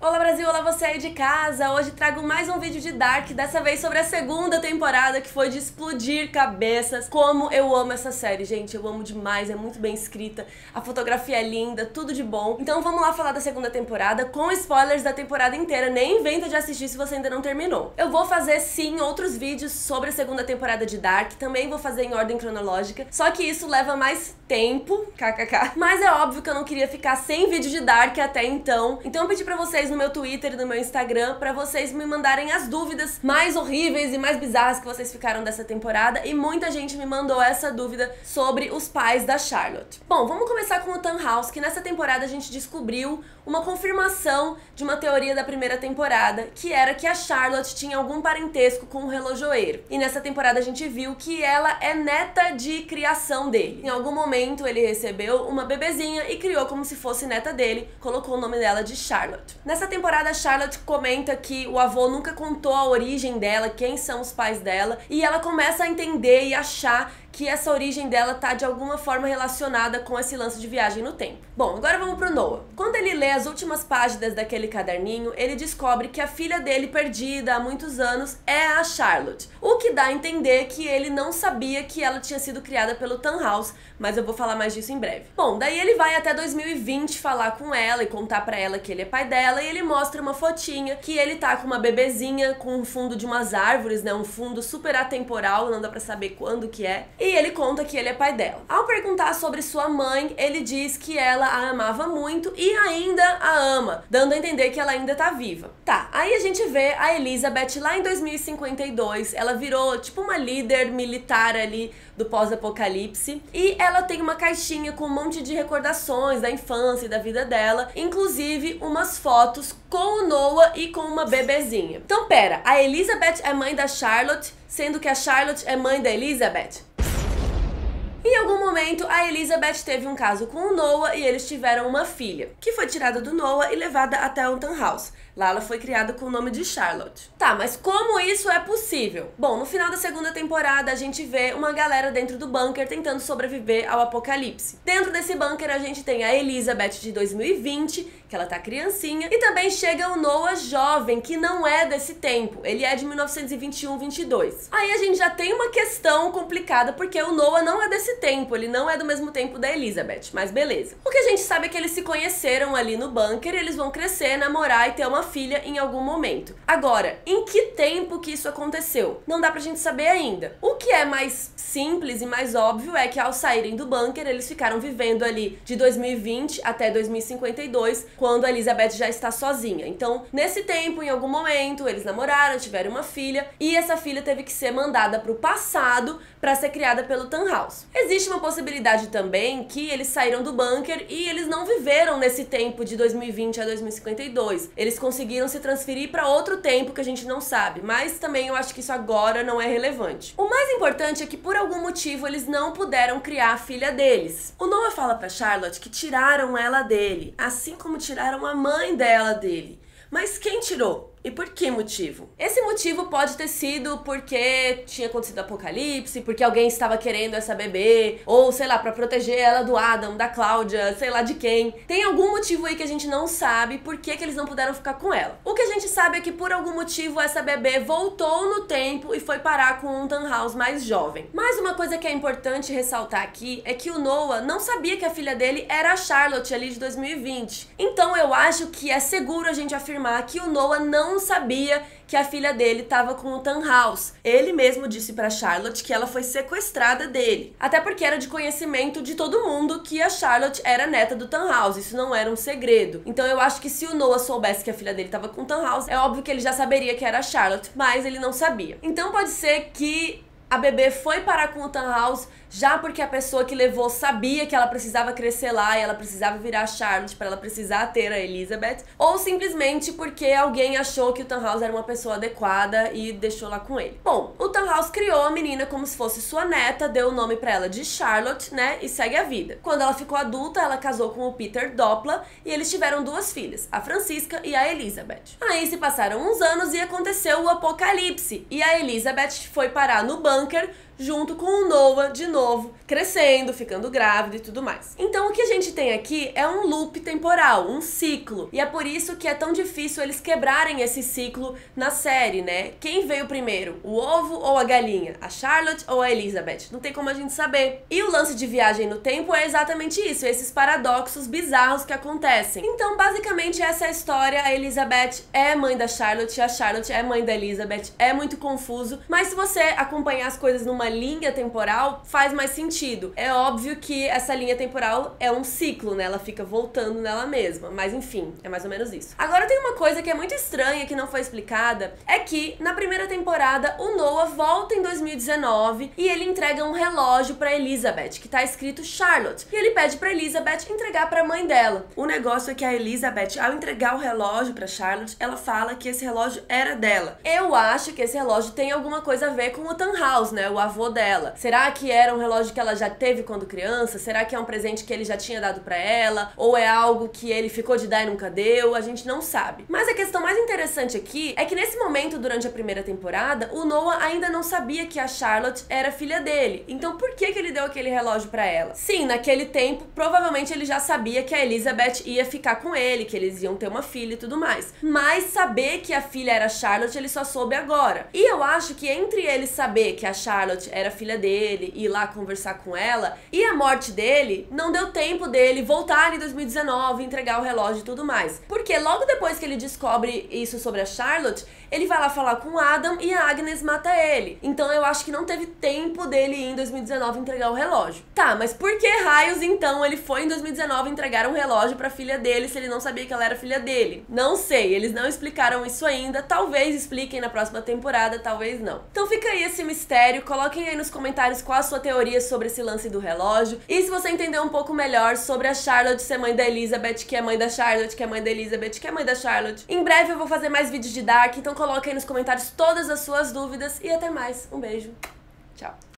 Olá Brasil, olá você aí de casa! Hoje trago mais um vídeo de Dark, dessa vez sobre a segunda temporada, que foi de explodir cabeças. Como eu amo essa série, gente, eu amo demais, é muito bem escrita, a fotografia é linda, tudo de bom. Então vamos lá falar da segunda temporada, com spoilers da temporada inteira, nem inventa de assistir se você ainda não terminou. Eu vou fazer sim outros vídeos sobre a segunda temporada de Dark, também vou fazer em ordem cronológica, só que isso leva mais tempo, kkk. Mas é óbvio que eu não queria ficar sem vídeo de Dark até então eu pedi pra vocês no meu Twitter e no meu Instagram pra vocês me mandarem as dúvidas mais horríveis e mais bizarras que vocês ficaram dessa temporada, e muita gente me mandou essa dúvida sobre os pais da Charlotte. Bom, vamos começar com o Tannhaus, que nessa temporada a gente descobriu uma confirmação de uma teoria da primeira temporada, que era que a Charlotte tinha algum parentesco com o relojoeiro. E nessa temporada a gente viu que ela é neta de criação dele. Em algum momento ele recebeu uma bebezinha e criou como se fosse neta dele, colocou o nome dela de Charlotte. Nessa temporada a Charlotte comenta que o avô nunca contou a origem dela, quem são os pais dela, e ela começa a entender e achar que essa origem dela tá de alguma forma relacionada com esse lance de viagem no tempo. Bom, agora vamos pro Noah. Quando ele lê as últimas páginas daquele caderninho, ele descobre que a filha dele perdida há muitos anos é a Charlotte, o que dá a entender que ele não sabia que ela tinha sido criada pelo Tannhaus, mas eu vou falar mais disso em breve. Bom, daí ele vai até 2020 falar com ela e contar pra ela que ele é pai dela, e ele mostra uma fotinha que ele tá com uma bebezinha com um fundo de umas árvores, né, um fundo super atemporal, não dá pra saber quando que é. E ele conta que ele é pai dela. Ao perguntar sobre sua mãe, ele diz que ela a amava muito e ainda a ama, dando a entender que ela ainda tá viva. Tá, aí a gente vê a Elizabeth lá em 2052, ela virou tipo uma líder militar ali do pós-apocalipse, e ela tem uma caixinha com um monte de recordações da infância e da vida dela, inclusive umas fotos com o Noah e com uma bebezinha. Então pera, a Elizabeth é mãe da Charlotte, sendo que a Charlotte é mãe da Elizabeth? Em algum momento, a Elizabeth teve um caso com o Noah e eles tiveram uma filha, que foi tirada do Noah e levada até o Tannhaus. Lá ela foi criada com o nome de Charlotte. Tá, mas como isso é possível? Bom, no final da segunda temporada a gente vê uma galera dentro do bunker tentando sobreviver ao apocalipse. Dentro desse bunker a gente tem a Elizabeth de 2020, que ela tá criancinha, e também chega o Noah jovem, que não é desse tempo, ele é de 1921-22. Aí a gente já tem uma questão complicada, porque o Noah não é desse tempo, ele não é do mesmo tempo da Elizabeth, mas beleza. O que a gente sabe é que eles se conheceram ali no bunker, eles vão crescer, namorar e ter uma filha em algum momento. Agora, em que tempo que isso aconteceu? Não dá pra gente saber ainda. O que é mais simples e mais óbvio é que ao saírem do bunker, eles ficaram vivendo ali de 2020 até 2052, quando a Elizabeth já está sozinha. Então, nesse tempo, em algum momento, eles namoraram, tiveram uma filha, e essa filha teve que ser mandada pro passado para ser criada pelo Tannhaus. Existe uma possibilidade também que eles saíram do bunker e eles não viveram nesse tempo de 2020 a 2052. Eles conseguiram se transferir para outro tempo que a gente não sabe, mas também eu acho que isso agora não é relevante. O mais importante é que por algum motivo eles não puderam criar a filha deles. O Noah fala pra Charlotte que tiraram ela dele, assim como tiraram a mãe dela dele. Mas quem tirou? E por que motivo? Esse motivo pode ter sido porque tinha acontecido apocalipse, porque alguém estava querendo essa bebê, ou sei lá, pra proteger ela do Adam, da Cláudia, sei lá de quem. Tem algum motivo aí que a gente não sabe por que eles não puderam ficar com ela. O que a gente sabe é que por algum motivo essa bebê voltou no tempo e foi parar com um Tannhaus mais jovem. Mas uma coisa que é importante ressaltar aqui é que o Noah não sabia que a filha dele era a Charlotte ali de 2020. Então eu acho que é seguro a gente afirmar que o Noah não sabia que a filha dele estava com o Tannhaus. Ele mesmo disse pra Charlotte que ela foi sequestrada dele. Até porque era de conhecimento de todo mundo que a Charlotte era neta do Tannhaus, isso não era um segredo. Então eu acho que se o Noah soubesse que a filha dele estava com o Tannhaus, é óbvio que ele já saberia que era a Charlotte, mas ele não sabia. Então pode ser que a bebê foi parar com o Tannhaus já porque a pessoa que levou sabia que ela precisava crescer lá e ela precisava virar a Charlotte para ela precisar ter a Elizabeth, ou simplesmente porque alguém achou que o Tannhaus era uma pessoa adequada e deixou lá com ele. Bom, o Tannhaus criou a menina como se fosse sua neta, deu o nome pra ela de Charlotte, né, e segue a vida. Quando ela ficou adulta, ela casou com o Peter Doppler e eles tiveram duas filhas, a Francisca e a Elizabeth. Aí se passaram uns anos e aconteceu o apocalipse, e a Elizabeth foi parar no bunker junto com o Noah de novo, crescendo, ficando grávida e tudo mais. Então o que a gente tem aqui é um loop temporal, um ciclo, e é por isso que é tão difícil eles quebrarem esse ciclo na série, né? Quem veio primeiro, o ovo ou a galinha? A Charlotte ou a Elizabeth? Não tem como a gente saber. E o lance de viagem no tempo é exatamente isso, esses paradoxos bizarros que acontecem. Então, basicamente, essa é a história. A Elizabeth é mãe da Charlotte, a Charlotte é mãe da Elizabeth. É muito confuso, mas se você acompanhar as coisas numa linha temporal, faz mais sentido. É óbvio que essa linha temporal é um ciclo, né? Ela fica voltando nela mesma, mas enfim, é mais ou menos isso. Agora tem uma coisa que é muito estranha, que não foi explicada, é que na primeira temporada o Noah volta em 2019 e ele entrega um relógio pra Elizabeth, que tá escrito Charlotte, e ele pede pra Elizabeth entregar pra mãe dela. O negócio é que a Elizabeth, ao entregar o relógio pra Charlotte, ela fala que esse relógio era dela. Eu acho que esse relógio tem alguma coisa a ver com o Tannhaus, né, o avô dela. Será que era um relógio que ela já teve quando criança? Será que é um presente que ele já tinha dado pra ela? Ou é algo que ele ficou de dar e nunca deu? A gente não sabe. Mas a questão mais interessante aqui é que nesse momento, durante a primeira temporada, o Noah ainda não sabia que a Charlotte era filha dele. Então por que ele deu aquele relógio pra ela? Sim, naquele tempo, provavelmente ele já sabia que a Elizabeth ia ficar com ele, que eles iam ter uma filha e tudo mais. Mas saber que a filha era Charlotte, ele só soube agora. E eu acho que entre ele saber que a Charlotte era filha dele, ir lá conversar com ela, e a morte dele, não deu tempo dele voltar em 2019, entregar o relógio e tudo mais. Porque logo depois que ele descobre isso sobre a Charlotte, ele vai lá falar com o Adam e a Agnes mata ele. Então eu acho que não teve tempo dele ir em 2019 entregar o relógio. Tá, mas por que raios então ele foi em 2019 entregar um relógio pra filha dele se ele não sabia que ela era filha dele? Não sei, eles não explicaram isso ainda. Talvez expliquem na próxima temporada, talvez não. Então fica aí esse mistério, coloquem aí nos comentários qual a sua teoria sobre esse lance do relógio. E se você entender um pouco melhor sobre a Charlotte ser mãe da Elizabeth, que é mãe da Charlotte, que é mãe da Elizabeth, que é mãe da Charlotte. Em breve eu vou fazer mais vídeos de Dark, então coloque aí nos comentários todas as suas dúvidas e até mais. Um beijo. Tchau.